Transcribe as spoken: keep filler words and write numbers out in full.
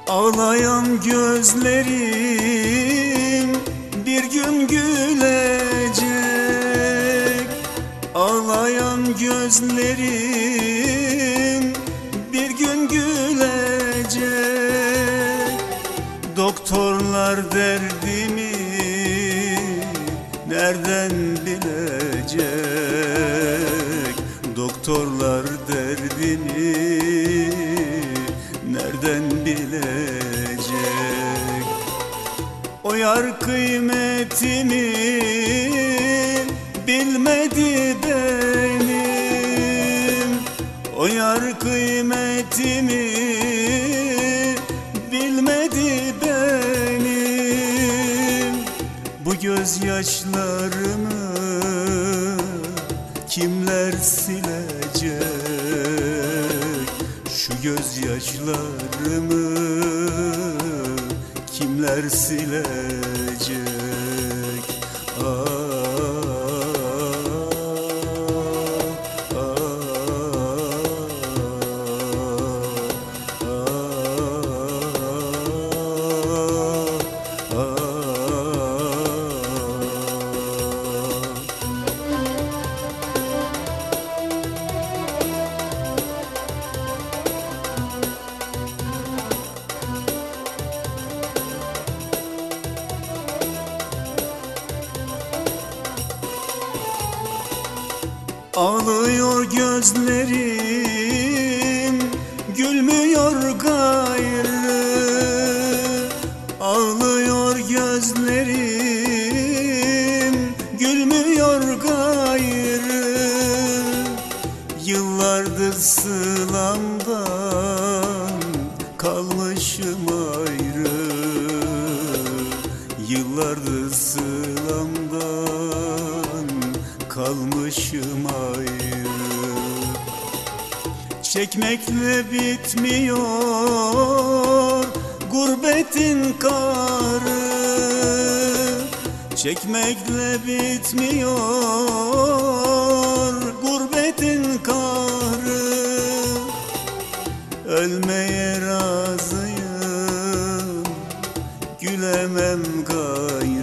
Ağlayan gözlerim bir gün gülecek. Ağlayan gözlerim bir gün gülecek. Doktorlar derdimi nereden bilecek? Doktorlar derdimi nereden bilecek? O yar kıymetimi bilmedi benim. O yar kıymetimi bilmedi benim. Bu gözyaşlarımı kimler silecek? Şu gözyaşlarımı kimler silecek? Ah, ah, ah, ah, ah. Ağlıyor gözlerim, gülmüyor gayrı. Ağlıyor gözlerim, gülmüyor gayrı. Yıllardır sılamdan kalmışım ayrı. Yıllardır sılamdan kalmışım ayrı. Çekmekle bitmiyor gurbetin karı. Çekmekle bitmiyor gurbetin karı. Ölmeye razıyım, gülemem gayrı.